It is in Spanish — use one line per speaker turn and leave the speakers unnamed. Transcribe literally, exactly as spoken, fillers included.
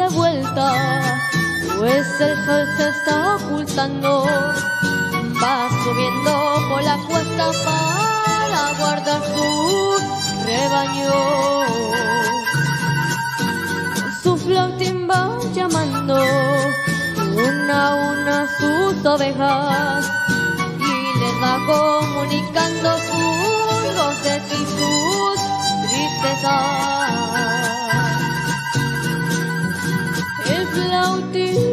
de vuelta, pues el sol se está ocultando. Va subiendo por la cuesta para guardar su rebaño. Su flautín va llamando una a una sus ovejas y les va comunicando sus goces y sus tristezas. El flautín